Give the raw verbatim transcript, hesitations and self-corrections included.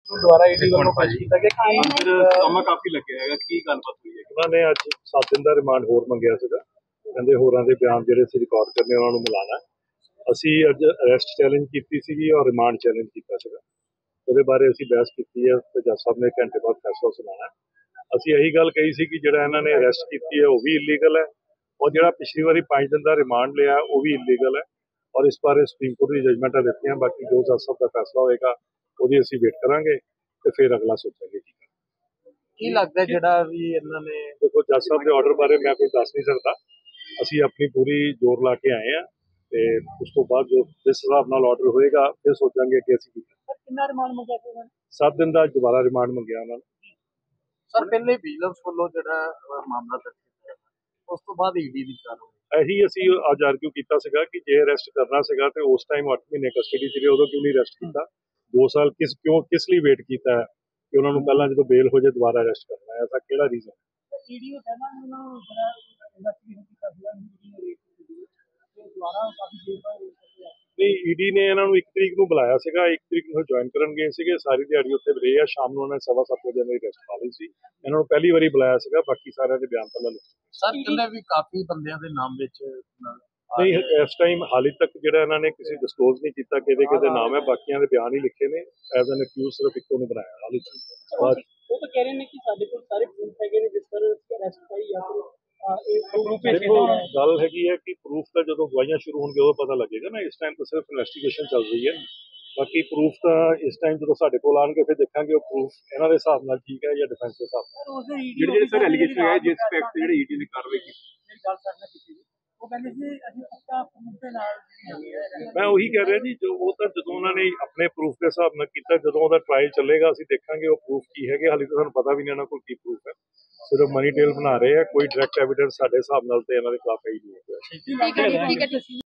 ਦੁਬਾਰਾ ਈਡੀ ਵੱਲੋਂ ਪੇਸ਼ ਕੀਤਾ ਗਿਆ ਕਿ ਫਿਰ ਸਮਾਂ ਕਾਫੀ ਲੱਗਿਆ ਹੈਗਾ, ਕੀ ਗੱਲਬਾਤ ਹੋਈ ਹੈ? ਉਹਨਾਂ ਨੇ ਅੱਜ ਸੱਤ ਦਿਨ ਦਾ ਰਿਮਾਂਡ ਹੋਰ ਮੰਗਿਆ ਸੀਗਾ। ਕਹਿੰਦੇ ਹੋਰਾਂ ਦੇ ਬਿਆਨ ਜਿਹੜੇ ਸੀ ਰਿਕਾਰਡ ਕਰਨੇ, ਉਹਨਾਂ ਨੂੰ ਮਿਲਾਣਾ। ਅਸੀਂ ਅੱਜ ਅਰੈਸਟ ਚੈਲੰਜ ਕੀਤੀ ਸੀਗੀ ਔਰ ਰਿਮਾਂਡ ਚੈਲੰਜ ਕੀਤਾ ਸੀਗਾ। ਉਹਦੇ ਬਾਰੇ ਅਸੀਂ ਬਹਿਸ ਕੀਤੀ ਹੈ ਤੇ ਜੱਜ ਸਾਹਿਬ ਨੇ ਘੰਟੇ ਬਾਅਦ ਫੈਸਲਾ ਸੁਣਾਉਣਾ। ਅਸੀਂ ਇਹੀ ਗੱਲ ਕਹੀ ਸੀ ਕਿ ਜਿਹੜਾ ਇਹਨਾਂ ਨੇ ਅਰੈਸਟ ਕੀਤੀ ਹੈ ਉਹ ਵੀ ਇਲੀਗਲ ਹੈ, ਔਰ ਜਿਹੜਾ ਪਿਛਲੀ ਵਾਰੀ ਪੰਜ ਦਿਨ ਦਾ ਰਿਮਾਂਡ ਲਿਆ ਉਹ ਵੀ ਇਲੀਗਲ ਹੈ। ਔਰ ਇਸ ਬਾਰੇ ਸੁਪਰੀਮ ਕੋਰਟ ਦੀ ਜਜਮੈਂਟਾਂ ਦਿੱਤੀਆਂ, ਬਾਕੀ ਜੋ ਜੱਜ ਸਾਹਿਬ ਦਾ ਫੈਸਲਾ ਹੋਏਗਾ ਉਹਦੀ ਅਸੀਂ ਵੇਟ ਕਰਾਂਗੇ ਤੇ ਫਿਰ ਅਗਲਾ ਸੋਚਾਂਗੇ। ਕੀ ਲੱਗਦਾ ਜਿਹੜਾ ਵੀ ਇਹਨਾਂ ਨੇ ਦੇਖੋ, ਜੱਜ ਸਾਹਿਬ ਦੇ ਆਰਡਰ ਬਾਰੇ ਮੈਂ ਕੁਝ ਦੱਸ ਨਹੀਂ ਸਕਦਾ। ਅਸੀਂ ਆਪਣੀ ਪੂਰੀ ਜ਼ੋਰ ਲਾ ਕੇ ਆਏ ਹਾਂ ਤੇ ਉਸ ਤੋਂ ਬਾਅਦ ਜੋ ਜਿਸ ਹਿਸਾਬ ਨਾਲ ਆਰਡਰ ਹੋਏਗਾ ਫਿਰ ਸੋਚਾਂਗੇ ਕਿ ਅਸੀਂ ਕੀ ਕਰਾਂਗੇ। ਕਿੰਨਾ ਰਿਮਾਂਡ ਮੰਗਿਆ ਸੀ ਉਹਨਾਂ ਨੇ? ਸੱਤ ਦਿਨ ਦਾ ਦੁਬਾਰਾ ਰਿਮਾਂਡ ਮੰਗਿਆ ਉਹਨਾਂ ਨੇ। ਸਰ ਪਹਿਲੇ ਵਿਜੀਲੈਂਸ ਵੱਲੋਂ ਜਿਹੜਾ ਮਾਮਲਾ ਦਰਜ ਕੀਤਾ ਉਸ ਤੋਂ ਬਾਅਦ ਈਡੀ ਦੀ ਕਾਰਵਾਈ, ਇਹੀ ਅਸੀਂ ਅੱਜ ਆਰਗੂ ਕੀਤਾ ਸੀਗਾ ਕਿ ਜੇ ਅਰੈਸਟ ਕਰਨਾ ਸੀਗਾ ਤੇ ਉਸ ਟਾਈਮ ਅੱਠ ਮਹੀਨੇ ਕਸਟਡੀ 'ਚ ਰਹੇ, ਉਦੋਂ ਕਿਉਂ ਨਹੀਂ ਅਰੈਸਟ ਕੀਤਾ? ਦੋ ਸਾਲ ਕਿਸ ਕਿਉਂ ਕਿਸ ਲਈ ਵੇਟ ਕੀਤਾ ਹੈ ਕਿ ਉਹਨਾਂ ਨੂੰ ਪਹਿਲਾਂ ਜਦੋਂ ਬੇਲ ਹੋ ਜਾਏ ਦੁਬਾਰਾ ਅਰੈਸਟ ਕਰਨਾ ਹੈ? ਐਸਾ ਕਿਹੜਾ ਰੀਜ਼ਨ ਹੈ? ਈਡੀ ਨੇ ਪਹਿਲਾਂ ਵੀ ਉਹਨਾਂ ਨੂੰ ਜਿਹੜਾ ਇਨਵੈਸਟੀਗੇਸ਼ਨ ਕੀਤਾ ਸੀਗਾ, ਈਡੀ ਨੇ ਰੇਟ ਕੀਤੀ ਤੇ ਦੁਬਾਰਾ ਕਾਫੀ ਦੇਰ ਬਾਅਦ ਰੇਟ ਕੀਤਾ। ਨਹੀਂ, ਈਡੀ ਨੇ ਇਹਨਾਂ ਨੂੰ ਇੱਕ ਤਰੀਕ ਨੂੰ ਬੁਲਾਇਆ ਸੀਗਾ, ਇੱਕ ਤਰੀਕ ਨੂੰ ਜੁਆਇਨ ਕਰਨ ਗਏ ਸੀਗੇ। ਸਾਰੀ ਦਿਹਾੜੀ ਉੱਥੇ ਰਹੇ ਆ, ਸ਼ਾਮ ਨੂੰ ਉਹਨਾਂ ਨੇ ਸਵਾ ਸੱਤ ਵਜੇ ਦੀ ਰੈਸਟ ਪਾ ਲਈ ਸੀ। ਇਹਨਾਂ ਨੂੰ ਪਹਿਲੀ ਵਾਰੀ ਬੁਲਾਇਆ ਸੀਗਾ, ਬਾਕੀ ਸਾਰਿਆਂ ਦੇ ਬਿਆਨ ਪਹਿਲਾਂ ਲਿਖੇ। ਸਰ ਕਹਿੰਦੇ ਵੀ ਕਾਫੀ ਬੰਦਿਆਂ ਦੇ ਨਾਮ ਵਿੱਚ ਨਹੀਂ, ਇਸ ਟਾਈਮ ਹਾਲੇ ਤੱਕ ਜਿਹੜਾ ਇਹਨਾਂ ਨੇ ਕਿਸੇ ਡਿਸਕਲੋਜ਼ ਨਹੀਂ ਕੀਤਾ ਕਿਹਦੇ ਕਿਹਦੇ ਨਾਮ ਹੈ, ਬਾਕੀਆਂ ਦੇ ਬਿਆਨ ਹੀ ਲਿਖੇ ਨੇ। ਐਜ਼ ਐਨ ਅਕਿਊਜ਼ ਸਿਰਫ ਇੱਕੋ ਨੂੰ ਬਣਾਇਆ ਹਾਲੇ। ਉਹ ਤਾਂ ਕਹਿ ਰਹੇ ਨੇ ਕਿ ਸਾਡੇ ਕੋਲ ਸਾਰੇ ਪ੍ਰੂਫ ਹੈਗੇ ਨੇ, ਜਿਸ ਤਰ੍ਹਾਂ ਅਰੈਸਟ ਪਾਈ ਜਾਂ ਫਿਰ ਦੇਖੋ, ਗੱਲ ਹੈਗੀ ਹੈ ਕਿ ਪ੍ਰੂਫ ਤਾਂ ਜਦੋਂ ਗਵਾਹੀਆਂ ਸ਼ੁਰੂ ਹੋਣਗੇ ਉਦੋਂ ਪਤਾ ਲੱਗੇਗਾ ਨਾ। ਇਸ ਟਾਈਮ ਤਾਂ ਸਿਰਫ ਇਨਵੈਸਟੀਗੇਸ਼ਨ ਚੱਲ ਰਹੀ ਹੈ। ਬਾਕੀ ਪ੍ਰੂਫ ਤਾਂ ਇਸ ਟਾਈਮ ਜਦੋਂ ਸਾਡੇ ਕੋਲ ਆਉਣਗੇ ਫਿਰ ਦੇਖਾਂਗੇ ਉਹ ਪ੍ਰੂਫ ਇਹਨਾਂ ਦੇ ਹਿਸਾਬ ਨਾਲ ਠੀਕ ਹੈ ਜਾਂ ਡਿਫੈਂਸ ਦੇ ਹਿਸਾਬ ਨਾਲ। ਜਿਹੜੇ ਜਿਹੜੇ ਸਰ ਐਲੀਗੇਸ਼ਨ ਹੈ ਜਿਸ ਐਸਪੈਕਟ ਤੇ ਜਿਹੜੇ ਈਡੀ ਨੇ ਕਾਰਵਾਈ ਕੀਤੀ, ਮੇਰੀ ਗੱਲ ਕਰਨਾ ਕੀਤੀ ਜੀ, ਉਹ ਕਹਿੰਦੇ ਸੀ ਅਸੀਂ ਪੱਕਾ ਪ੍ਰੂਫ ਦੇ ਨਾਲ ਮੈਂ ਉਹੀ ਕਹਿ ਰਿਹਾ ਜੀ, ਜੋ ਉਹ ਤਾਂ ਜਦੋਂ ਉਹਨਾਂ ਨੇ ਆਪਣੇ ਪ੍ਰੂਫ ਦੇ ਹਿਸਾਬ ਨਾਲ ਕੀਤਾ, ਜਦੋਂ ਉਹਦਾ ਟ੍ਰਾਇਲ ਚੱਲੇਗਾ ਅਸੀਂ ਦੇਖਾਂਗੇ ਉਹ ਪ੍ਰੂਫ ਕੀ ਹੈਗੇ। ਹਾਲੇ ਤਾਂ ਸਾਨੂੰ ਪਤਾ ਵੀ ਨਹੀਂ ਇਹਨਾਂ ਕੋਲ ਕੀ ਪ੍ਰੂਫ ਹੈ, ਸਿਰਫ ਮਨੀ ਟੇਲ ਬਣਾ ਰਹੇ ਆ। ਕੋਈ ਡਾਇਰੈਕਟ ਐਵੀਡੈਂਸ ਸਾਡੇ ਹਿਸਾਬ ਨਾਲ ਤੇ ਇਹਨਾਂ ਦੇ ਖਿਲਾਫ ਹੈ ਹੀ ਨਹੀਂ। ਠੀਕ ਹੈ ਠੀਕ ਹੈ।